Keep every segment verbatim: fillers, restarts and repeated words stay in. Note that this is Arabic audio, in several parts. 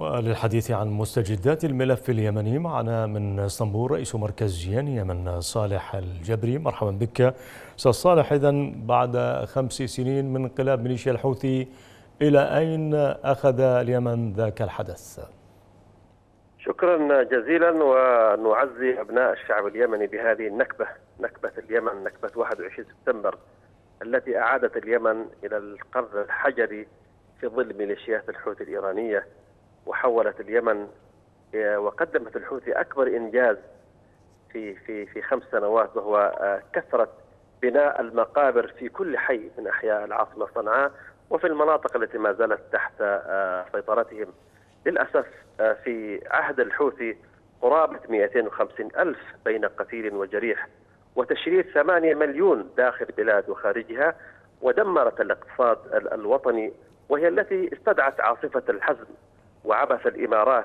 وللحديث عن مستجدات الملف اليمني معنا من اسطنبول رئيس مركز جيان يمن صالح الجبري. مرحبا بك أستاذ صالح. إذن بعد خمس سنين من انقلاب ميليشيا الحوثي، إلى أين أخذ اليمن ذاك الحدث؟ شكرا جزيلا، ونعزي أبناء الشعب اليمني بهذه النكبة، نكبة اليمن، نكبة واحد وعشرين سبتمبر التي أعادت اليمن إلى القرن الحجري في ظل ميليشيات الحوثي الإيرانية، وحولت اليمن وقدمت الحوثي أكبر إنجاز في في في خمس سنوات، وهو كثرة بناء المقابر في كل حي من أحياء العاصمة صنعاء وفي المناطق التي ما زالت تحت سيطرتهم. للأسف في عهد الحوثي قرابة مئتين وخمسين ألف بين قتيل وجريح، وتشريد ثمانية مليون داخل البلاد وخارجها، ودمرت الاقتصاد الوطني، وهي التي استدعت عاصفة الحزم وعبث الإمارات،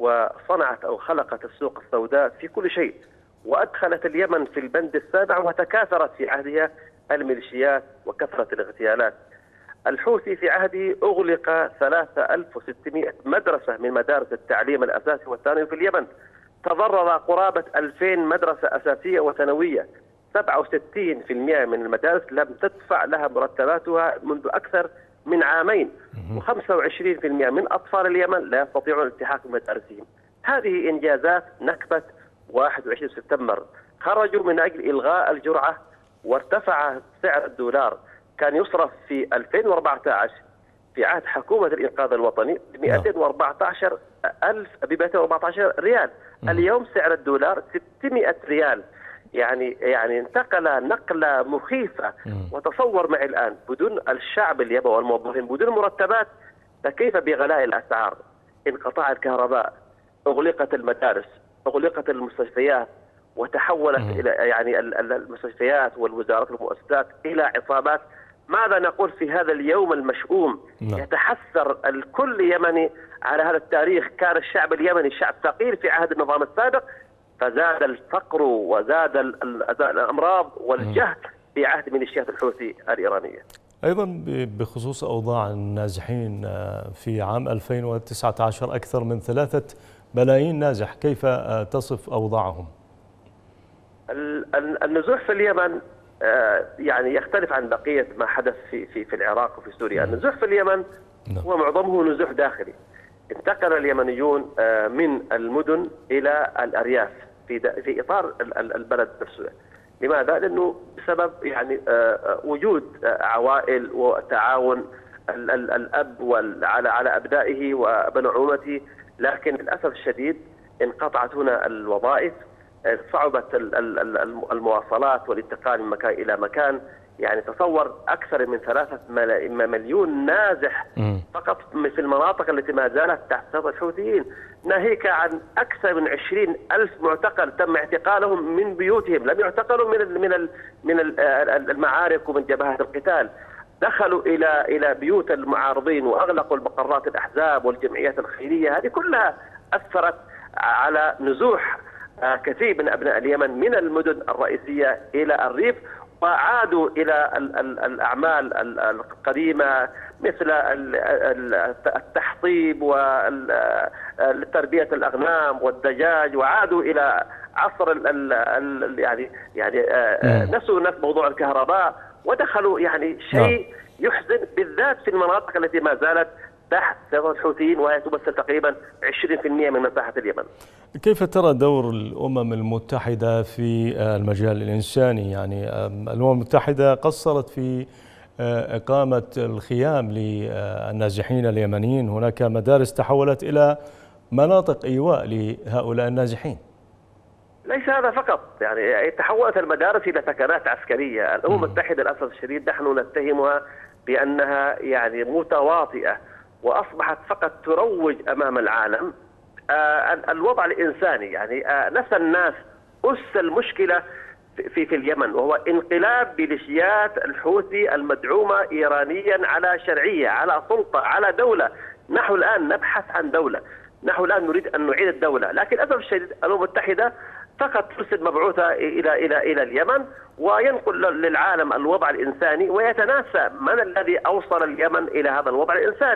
وصنعت أو خلقت السوق السوداء في كل شيء، وأدخلت اليمن في البند السابع، وتكاثرت في عهدها الميليشيات وكثرة الاغتيالات. الحوثي في عهده أغلق ثلاثة آلاف وستمئة مدرسة من مدارس التعليم الأساسي والثانوي في اليمن، تضرر قرابة ألفين مدرسة أساسية وثانوية، سبعة وستين بالمئة من المدارس لم تدفع لها مرتباتها منذ أكثر من عامين، وخمسة وعشرين بالمئة من أطفال اليمن لا يستطيعون الالتحاق بمدارسهم. هذه إنجازات نكبة واحد وعشرين سبتمبر. خرجوا من أجل إلغاء الجرعة، وارتفع سعر الدولار، كان يصرف في ألفين وأربعة عشر في عهد حكومة الإنقاذ الوطني ب مئتين وأربعة عشر ألف ب مئتين وأربعة عشر ريال، اليوم سعر الدولار ستمئة ريال، يعني يعني انتقل نقلة مخيفة. وتصور معي الآن بدون الشعب اليمني والموظفين، بدون مرتبات، فكيف بغلاء الأسعار؟ انقطاع الكهرباء، أغلقت المدارس، أغلقت المستشفيات، وتحولت إلى يعني المستشفيات والوزارات والمؤسسات إلى عصابات. ماذا نقول في هذا اليوم المشؤوم؟ يتحسر الكل يمني على هذا التاريخ. كان الشعب اليمني شعب فقير في عهد النظام السابق، فزاد الفقر وزاد الأمراض والجهل في عهد ميليشيات الحوثي الإيرانية. أيضا بخصوص أوضاع النازحين في عام ألفين وتسعة عشر، أكثر من ثلاثة ملايين نازح، كيف تصف أوضاعهم؟ النزوح في اليمن يعني يختلف عن بقية ما حدث في في في العراق وفي سوريا. النزوح في اليمن هو معظمه نزوح داخلي. انتقل اليمنيون من المدن إلى الأرياف في في إطار البلد نفسه. لماذا؟ لأنه بسبب يعني وجود عوائل وتعاون الأب على على أبنائه وبنعومته، لكن للأسف الشديد انقطعت هنا الوظائف، صعبت المواصلات والانتقال من مكان إلى مكان. يعني تصور أكثر من ثلاثة مليون نازح فقط في المناطق التي ما زالت تحت سيطرة الحوثيين، ناهيك عن أكثر من عشرين ألف معتقل تم اعتقالهم من بيوتهم، لم يعتقلوا من من من المعارك ومن جبهات القتال، دخلوا إلى إلى بيوت المعارضين وأغلقوا المقرات الأحزاب والجمعيات الخيرية. هذه كلها أثرت على نزوح كثير من أبناء اليمن من المدن الرئيسية إلى الريف، وعادوا إلى الأعمال القديمة مثل التحطيب وتربية الأغنام والدجاج، وعادوا إلى عصر يعني يعني نسوا نفس موضوع الكهرباء، ودخلوا يعني شيء يحزن، بالذات في المناطق التي ما زالت تحت سيطرة الحوثيين، وهي تمثل تقريبا عشرين بالمئة من مساحة اليمن. كيف ترى دور الأمم المتحدة في المجال الإنساني؟ يعني الأمم المتحدة قصرت في إقامة الخيام للنازحين اليمنيين، هناك مدارس تحولت إلى مناطق إيواء لهؤلاء النازحين. ليس هذا فقط، يعني تحولت المدارس إلى ثكنات عسكرية. الأمم المتحدة للأسف الشديد نحن نتهمها بأنها يعني متواطئة، وأصبحت فقط تروج أمام العالم آه الوضع الإنساني. يعني آه نسى الناس أس المشكلة في في اليمن، وهو انقلاب ميليشيات الحوثي المدعومة إيرانيا على شرعية، على سلطة، على دولة. نحن الآن نبحث عن دولة، نحن الآن نريد أن نعيد الدولة، لكن للأسف الشديد الأمم المتحدة فقط ترسل مبعوثة إلى إلى إلى اليمن وينقل للعالم الوضع الإنساني، ويتناسى من الذي أوصل اليمن إلى هذا الوضع الإنساني.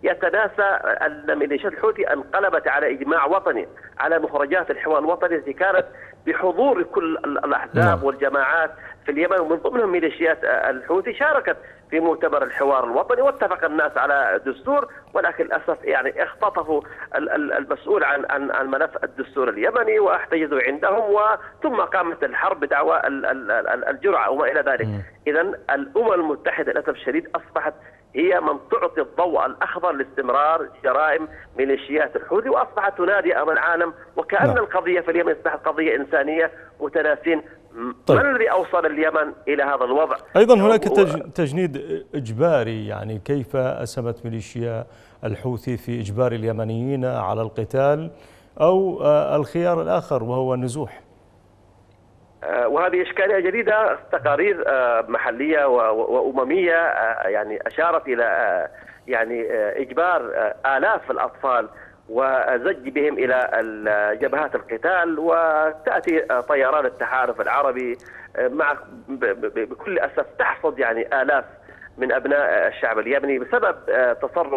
يتناسى أن ميليشيات الحوثي انقلبت على إجماع وطني على مخرجات الحوار الوطني التي كانت بحضور كل الأحزاب والجماعات في اليمن، ومن ضمنهم ميليشيات الحوثي شاركت في مؤتمر الحوار الوطني، واتفق الناس على دستور، ولكن للاسف يعني اختطفوا المسؤول عن عن عن ملف الدستور اليمني واحتجزوا عندهم، وثم قامت الحرب بدعوى الجرعه وما الى ذلك. اذا الامم المتحده للاسف الشديد اصبحت هي من تعطي الضوء الاخضر لاستمرار جرائم ميليشيات الحوثي، واصبحت تنادي امام العالم وكأن نعم. القضيه في اليمن اصبحت قضيه انسانيه، متناسين. طيب. ما الذي اوصل اليمن الى هذا الوضع؟ ايضا هناك تجنيد اجباري، يعني كيف اسهمت ميليشيا الحوثي في اجبار اليمنيين على القتال او الخيار الاخر وهو النزوح؟ وهذه إشكالية جديدة. تقارير محلية وأممية يعني أشارت إلى يعني إجبار آلاف الأطفال وزج بهم إلى جبهات القتال، وتأتي طيران التحالف العربي مع بكل أسف تحصد يعني آلاف من أبناء الشعب اليمني بسبب تصرف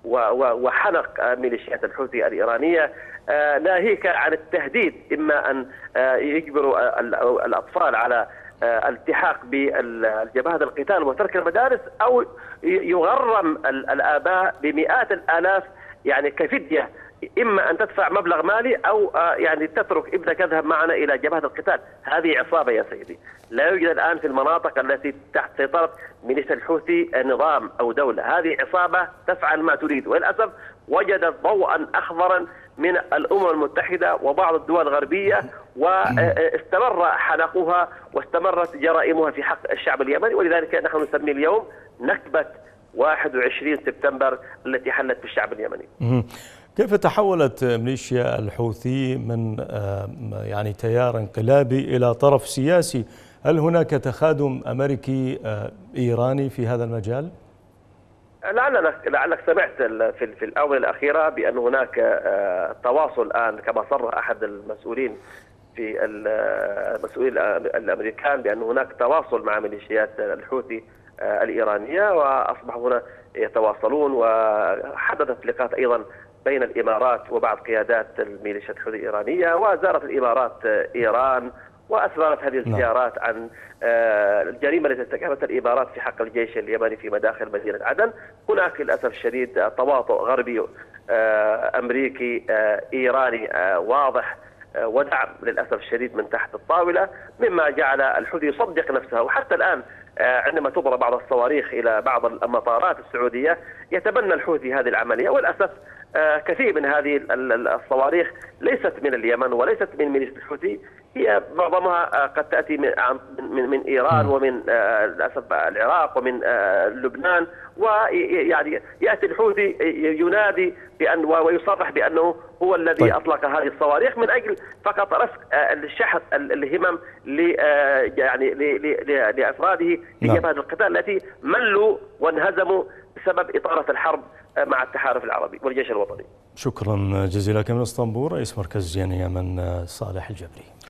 وحنق ميليشيات الحوثي الإيرانية، ناهيك عن التهديد إما أن يجبروا الأطفال على الالتحاق بالجبهات القتال وترك المدارس، أو يغرم الآباء بمئات الآلاف يعني كفدية، إما أن تدفع مبلغ مالي أو يعني تترك ابنك يذهب معنا إلى جبهة القتال. هذه عصابة يا سيدي، لا يوجد الآن في المناطق التي تحت سيطرة ميليشيا الحوثي نظام أو دولة، هذه عصابة تفعل ما تريد، وللأسف وجدت ضوءا أخضرا من الأمم المتحدة وبعض الدول الغربية، واستمر حنقها واستمرت جرائمها في حق الشعب اليمني، ولذلك نحن نسمي اليوم نكبة واحد وعشرين سبتمبر التي حلت بالشعب اليمني. كيف تحولت ميليشيا الحوثي من يعني تيار انقلابي إلى طرف سياسي؟ هل هناك تخادم أمريكي إيراني في هذا المجال؟ لعلك لعلك سمعت في في الآونة الأخيرة بأن هناك تواصل الآن، كما صرح أحد المسؤولين في المسؤولين الأمريكان بأن هناك تواصل مع ميليشيات الحوثي الإيرانية، وأصبحوا هنا يتواصلون، وحدثت لقاءات أيضا بين الإمارات وبعض قيادات الميليشيات الحوثي الإيرانية، وزارت الإمارات إيران وأسفرت هذه الزيارات عن الجريمة التي ارتكبتها الإمارات في حق الجيش اليمني في مداخل مدينة عدن. هناك للأسف الشديد تواطؤ غربي أمريكي إيراني واضح ودعم للأسف الشديد من تحت الطاولة، مما جعل الحوثي يصدق نفسه. وحتى الآن عندما تضرب بعض الصواريخ إلى بعض المطارات السعودية يتبنى الحوثي هذه العملية، وللأسف كثير من هذه الصواريخ ليست من اليمن وليست من ميليشيا الحوثي، هي معظمها قد تأتي من من, من إيران ومن للأسف العراق ومن لبنان، ويعني يأتي الحوثي ينادي بأن ويصرح بأنه هو الذي طيب. أطلق هذه الصواريخ من أجل فقط رفع الشحذ الهمم ل يعني لأفراده في جبهة القتال التي ملوا وانهزموا بسبب إطالة الحرب مع التحالف العربي والجيش الوطني. شكرا جزيلا. من اسطنبول رئيس مركز جنين اليمن صالح الجبري.